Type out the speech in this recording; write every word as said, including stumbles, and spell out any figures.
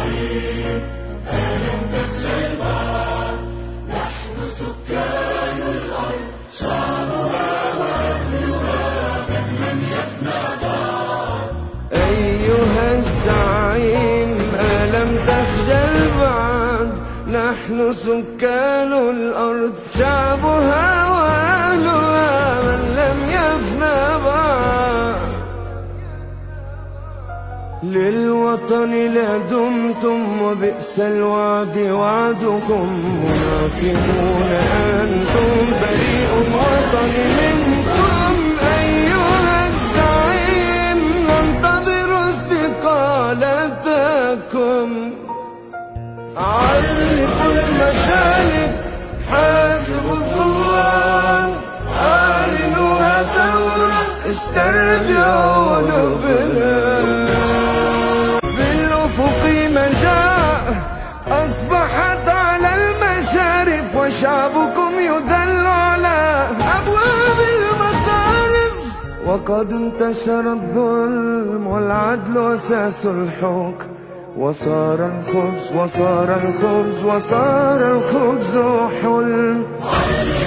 الزعيم ألم تخجل بعد، نحن سكان الأرض شعبها وأهلها من لم يفنى بعد. أيها الزعيم ألم تخجل بعد، نحن سكان الأرض شعبها وأهلها من لم يفنى بعد. للوطن لا دمتم وبئس الوعد وعدكم، منافقون أنتم بريء الوطن منكم. أيها الزعيم ننتظر استقالتكم، علقوا المسالك حاسبكم الله، أعلنوها ثورة استرجعوا لبنان. أصبحت على المشارف وشعبكم يذل على أبواب المصارف، وقد انتشر الظلم والعدل أساس الحكم، وصار الخبز وصار الخبز وصار الخبز حلم.